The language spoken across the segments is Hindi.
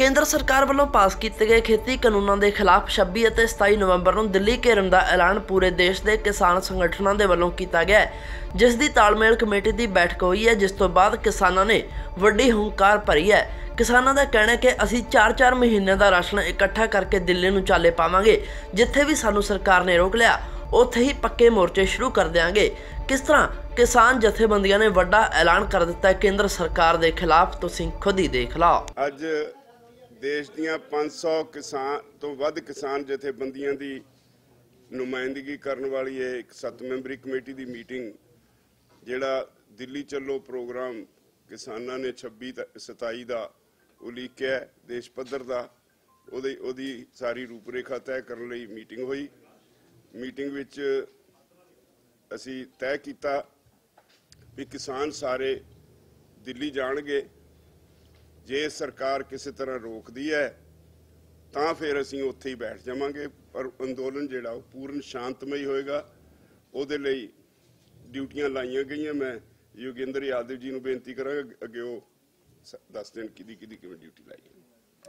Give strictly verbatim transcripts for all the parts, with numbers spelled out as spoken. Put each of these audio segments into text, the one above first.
केंद्र सरकार वालों पास किए गए खेती कानूनों के खिलाफ छब्बी और सताई नवंबर को दिल्ली घेरन का ऐलान पूरे देश के किसान संगठनों के वालों किया गया है, जिस की तालमेल कमेटी की बैठक हुई है, जिस तो बाद किसानों ने वड्डी हुंकार भरी है। किसानों का कहना है कि असी चार चार महीने का राशन इकट्ठा करके दिल्ली में चाले पावांगे, जिथे भी सानू सरकार ने रोक लिया उत्थे ही पक्के मोर्चे शुरू कर देंगे। किस तरह किसान जथेबंदियों ने वड्डा ऐलान कर दिता है केंद्र सरकार के खिलाफ, तुसीं खुद ही देख लो। अज देश दियां पाँच सौ किसान तो वध किसान जथेबंदियों की नुमाइंदगी करने वाली है एक सत्त मैंबरी कमेटी की मीटिंग, जिहड़ा दिल्ली चलो प्रोग्राम किसानों ने छब्बी सताई का उलीकिया देश पद्धर का, उहदी उहदी सारी रूपरेखा तय करने लई मीटिंग हुई। मीटिंग विच असी तय किया भी किसान सारे दिल्ली जाणगे, जे सरकार किसी तरह रोकती है तो फिर असी उत्थे ही बैठ जावांगे, पर अंदोलन जिहड़ा वो पूर्ण शांतमई होएगा। उहदे लई ड्यूटियां लाइयां गईयां। मैं योगेंद्र यादव जी नूं बेनती करांगा अगे वो दस दिन किदी किदी किवें ड्यूटी लाई है।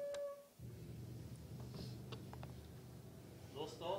दोस्तों,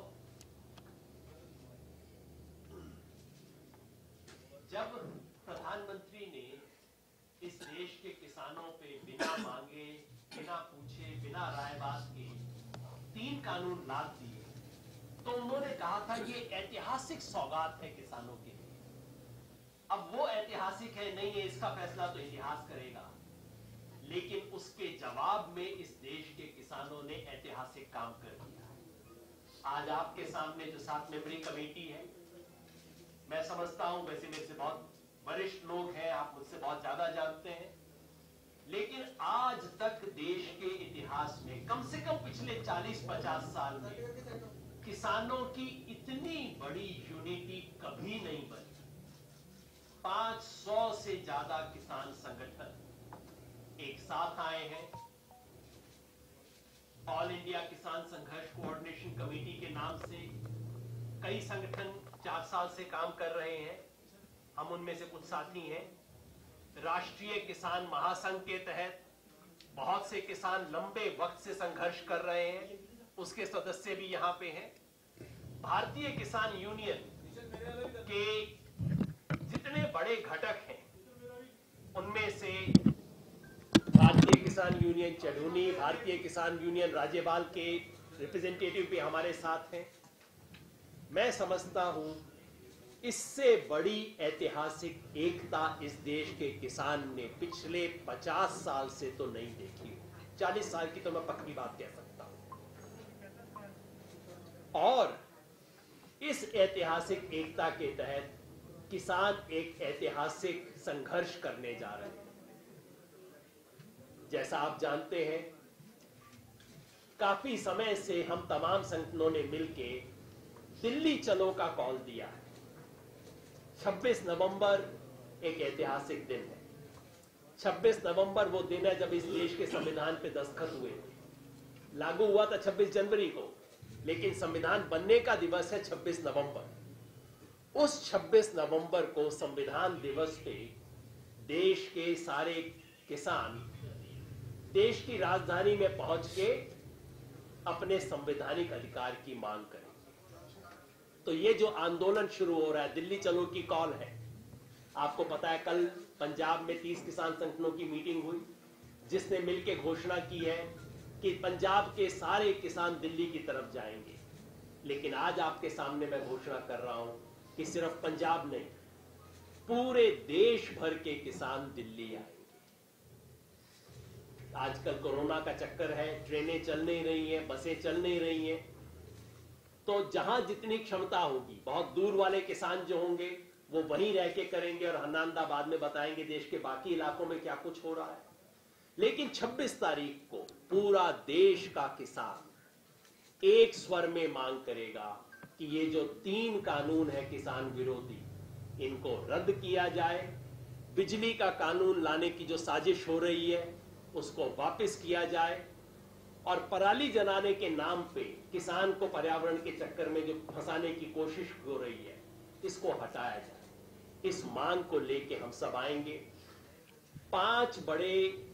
जब प्रधानमंत्री ने इस देश के किसानों पे बिना मांगे, बिना पूछे, बिना राय बात के तीन कानून लाद दिए, तो उन्होंने कहा था ये ऐतिहासिक सौगात है किसानों के लिए। अब वो ऐतिहासिक है नहीं है, इसका फैसला तो इतिहास करेगा, लेकिन उसके जवाब में इस देश के किसानों ने ऐतिहासिक काम कर दिया। आज आपके सामने जो सात मेंबरी कमेटी है, मैं समझता हूं, वैसे मेरे से बहुत वरिष्ठ लोग हैं, आप मुझसे बहुत ज्यादा जानते हैं, लेकिन आज तक देश के इतिहास में कम से कम पिछले चालीस पचास साल में किसानों की इतनी बड़ी यूनिटी कभी नहीं बनी। पांच सौ से ज्यादा किसान संगठन एक साथ आए हैं। ऑल इंडिया किसान संघर्ष कोऑर्डिनेशन कमेटी के नाम से कई संगठन चार साल से काम कर रहे हैं। हम उनमें से कुछ साथी हैं। राष्ट्रीय किसान महासंघ के तहत बहुत से किसान लंबे वक्त से संघर्ष कर रहे हैं, उसके सदस्य भी यहां पे हैं। भारतीय किसान यूनियन के जितने बड़े घटक हैं, उनमें से भारतीय किसान यूनियन चढ़ूनी, भारतीय किसान यूनियन राज्यपाल के रिप्रेजेंटेटिव भी हमारे साथ हैं। मैं समझता हूं इससे बड़ी ऐतिहासिक एकता इस देश के किसान ने पिछले पचास साल से तो नहीं देखी, चालीस साल की तो मैं पक्की बात कह सकता हूं। और इस ऐतिहासिक एकता के तहत किसान एक ऐतिहासिक संघर्ष करने जा रहे हैं। जैसा आप जानते हैं, काफी समय से हम तमाम संगठनों ने मिलकर दिल्ली चलो का कॉल दिया है। छब्बीस नवंबर एक ऐतिहासिक दिन है। छब्बीस नवंबर वो दिन है जब इस देश के संविधान पे दस्तखत हुए थे। लागू हुआ था छब्बीस जनवरी को, लेकिन संविधान बनने का दिवस है छब्बीस नवंबर। उस छब्बीस नवंबर को संविधान दिवस पे देश के सारे किसान देश की राजधानी में पहुंच के अपने संवैधानिक अधिकार की मांग करें। तो ये जो आंदोलन शुरू हो रहा है, दिल्ली चलो की कॉल है। आपको पता है, कल पंजाब में तीस किसान संगठनों की मीटिंग हुई, जिसने मिलकर घोषणा की है कि पंजाब के सारे किसान दिल्ली की तरफ जाएंगे। लेकिन आज आपके सामने मैं घोषणा कर रहा हूं कि सिर्फ पंजाब नहीं, पूरे देश भर के किसान दिल्ली आएंगे। आजकल कोरोना का चक्कर है, ट्रेनें चल नहीं रही हैं, बसें चल नहीं रही हैं, तो जहां जितनी क्षमता होगी, बहुत दूर वाले किसान जो होंगे वो वहीं रह के करेंगे और हरनांदाबाद में बताएंगे देश के बाकी इलाकों में क्या कुछ हो रहा है। लेकिन छब्बीस तारीख को पूरा देश का किसान एक स्वर में मांग करेगा कि ये जो तीन कानून है किसान विरोधी, इनको रद्द किया जाए। बिजली का कानून लाने की जो साजिश हो रही है उसको वापस किया जाए, और पराली जलाने के नाम पे किसान को पर्यावरण के चक्कर में जो फंसाने की कोशिश हो रही है, इसको हटाया जाए। इस मांग को लेके हम सब आएंगे। पांच बड़े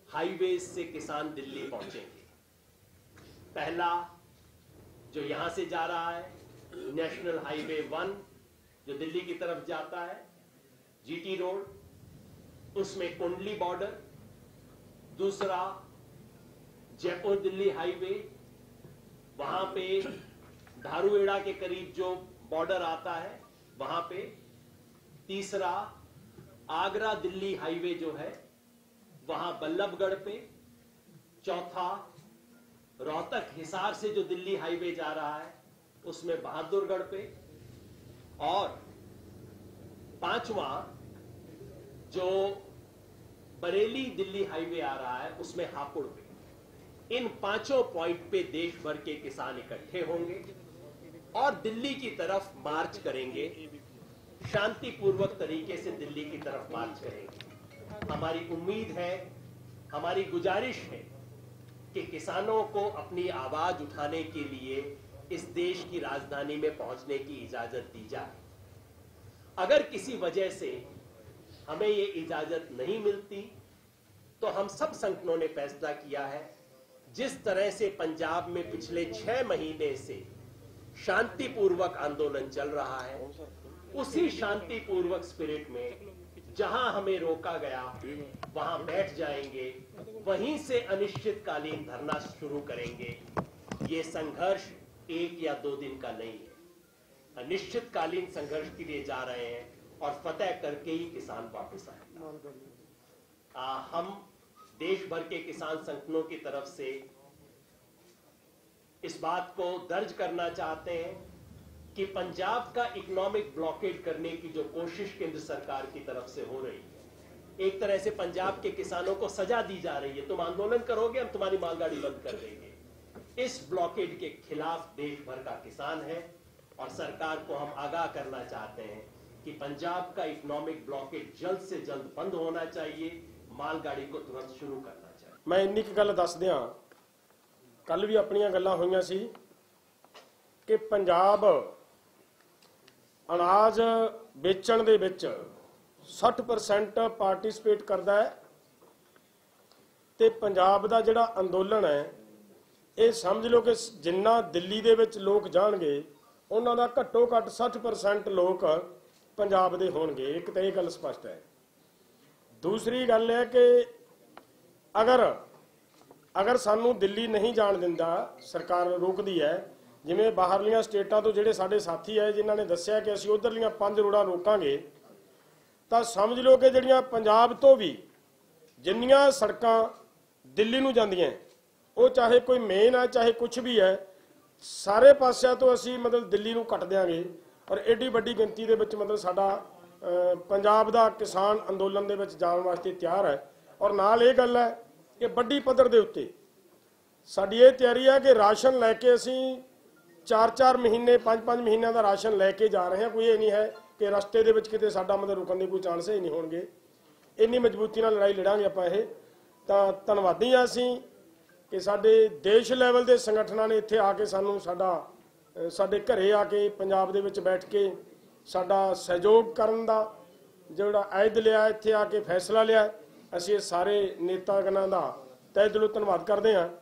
हाईवेज से किसान दिल्ली पहुंचेंगे। पहला जो यहां से जा रहा है नेशनल हाईवे वन जो दिल्ली की तरफ जाता है, जीटी रोड, उसमें कुंडली बॉर्डर। दूसरा जयपुर दिल्ली हाईवे, वहां पे धारूहेड़ा के करीब जो बॉर्डर आता है वहां पे। तीसरा आगरा दिल्ली हाईवे जो है वहां बल्लभगढ़ पे। चौथा रोहतक हिसार से जो दिल्ली हाईवे जा रहा है उसमें बहादुरगढ़ पे। और पांचवा जो बरेली दिल्ली हाईवे आ रहा है उसमें हापुड़ पे। इन पांचों पॉइंट पे देश भर के किसान इकट्ठे होंगे और दिल्ली की तरफ मार्च करेंगे, शांतिपूर्वक तरीके से दिल्ली की तरफ मार्च करेंगे। हमारी उम्मीद है, हमारी गुजारिश है कि किसानों को अपनी आवाज उठाने के लिए इस देश की राजधानी में पहुंचने की इजाजत दी जाए। अगर किसी वजह से हमें ये इजाजत नहीं मिलती तो हम सब संगठनों ने फैसला किया है, जिस तरह से पंजाब में पिछले छह महीने से शांतिपूर्वक आंदोलन चल रहा है, उसी शांतिपूर्वक स्पिरिट में जहां हमें रोका गया वहां बैठ जाएंगे, वहीं से अनिश्चितकालीन धरना शुरू करेंगे। ये संघर्ष एक या दो दिन का नहीं है, अनिश्चितकालीन संघर्ष के लिए जा रहे हैं और फतेह करके ही किसान वापस आएंगे। हम देश भर के किसान संगठनों की तरफ से इस बात को दर्ज करना चाहते हैं कि पंजाब का इकोनॉमिक ब्लॉकेड करने की जो कोशिश केंद्र सरकार की तरफ से हो रही है, एक तरह से पंजाब के किसानों को सजा दी जा रही है। तुम आंदोलन करोगे, हम तुम्हारी मालगाड़ी बंद कर देंगे। इस ब्लॉकेड के खिलाफ देश भर का किसान है और सरकार को हम आगाह करना चाहते हैं कि पंजाब का इकोनॉमिक ब्लॉकेड जल्द से जल्द बंद होना चाहिए, मालगाड़ी को तुरंत शुरू करना चाहिए। मैं इन्नी की गल दस दियां, कल भी अपनियां गल्लां होईयां सी कि पंजाब अनाज बेचण दे विच साठ परसेंट पार्टिसिपेट करदा है ते पंजाब दा जिहड़ा अंदोलन है ये समझ लो कि जिन्ना दिल्ली दे विच लोग जाणगे उन्हां दा घट्टो घट्ट साठ परसेंट लोग पंजाब दे होणगे। एक तो ये गल स्पष्ट है। दूसरी गल है कि अगर अगर सानू दिल्ली नहीं जाण दिंदा, सरकार रोकदी है, जिवें बाहरलियां स्टेटां तो जिहड़े साडे साथी है जिन्हां ने दस्सिया कि असीं उधरलियां पंज रोडां रोकांगे, तां समझ लो कि जिहड़ियां पंजाब तो भी जिन्नियां सड़कां दिल्ली नूं जांदियां, वो चाहे कोई मेन है चाहे कुछ भी है, सारे पासिਆਂ तो असीं मतलब दिल्ली नूं कट देंगे और एडी वड्डी गिनती दे विच मतलब साडा पंजाब दा किसान अंदोलन दे विच जाण वास्ते तैयार है। और नाल ये गल है कि वड्डी पद्धर दे उत्ते साडी ये तैयारी है कि राशन लैके असीं चार चार महीने पांच पांच महीनों का राशन लैके जा रहे हैं। कोई ये नहीं है कि रस्ते दे विच किते साडा मतलब रुकण दे कोई चांस ही नहीं होणगे। इन्नी मजबूती नाल लड़ाई लड़ांगे आपां। ये तां धन्नवादी हां असीं कि साडे देश लैवल के संगठनां ने इत्थे आके सानू साडा साडे घरे आके पंजाब दे विच बैठ के साडा सहयोग करन दा जिहड़ा ऐद लिया, इत्थे आके फैसला लिया। असीं सारे नेतागणां दा तहे दिलों धन्नवाद करदे हां।